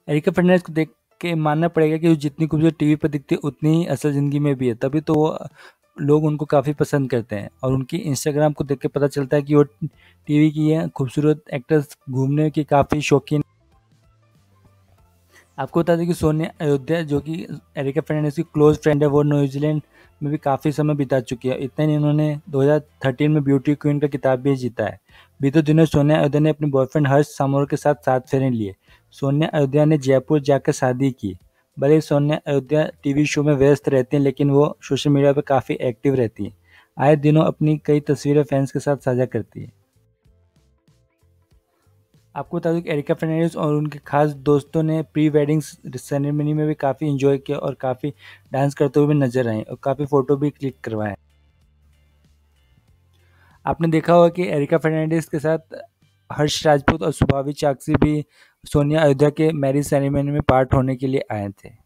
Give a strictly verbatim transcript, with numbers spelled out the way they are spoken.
Areca Fernandes को देख के मानना पड़ेगा कि वो जितनी खूबसूरत टीवी पर दिखती है उतनी ही असल ज़िंदगी में भी है, तभी तो वो लोग उनको काफ़ी पसंद करते हैं। और उनकी इंस्टाग्राम को देख के पता चलता है कि वो टीवी की है खूबसूरत एक्ट्रेस, घूमने की काफ़ी शौकीन। आपको बता दें कि सोनिया अयोध्या जो कि एरिका फर्नांडिस की क्लोज फ्रेंड है, वो न्यूजीलैंड में भी काफ़ी समय बिता चुकी है। इतना नहीं, उन्होंने दो हज़ार तेरह में ब्यूटी क्वीन का खिताब भी जीता है। बीते दिनों सोनिया अयोध्या ने अपने बॉयफ्रेंड हर्ष सामोर के साथ सात फेरे लिए। सोनिया अयोध्या ने जयपुर जाकर शादी की। भले ही सोनिया अयोध्या टीवी शो में व्यस्त रहती हैं, लेकिन वो सोशल मीडिया पर काफ़ी एक्टिव रहती हैं। आए दिनों अपनी कई तस्वीरें फैंस के साथ साझा करती हैं। आपको बता दूं कि एरिका फर्नांडिस और उनके खास दोस्तों ने प्री वेडिंग सेरेमनी में भी काफ़ी एंजॉय किया और काफ़ी डांस करते हुए भी नजर आए और काफ़ी फ़ोटो भी क्लिक करवाए। आपने देखा होगा कि एरिका फर्नांडिस के साथ हर्ष राजपूत और सुभावी चाकसी भी सोनिया अयोध्या के मैरिज सेरेमनी में पार्ट होने के लिए आए थे।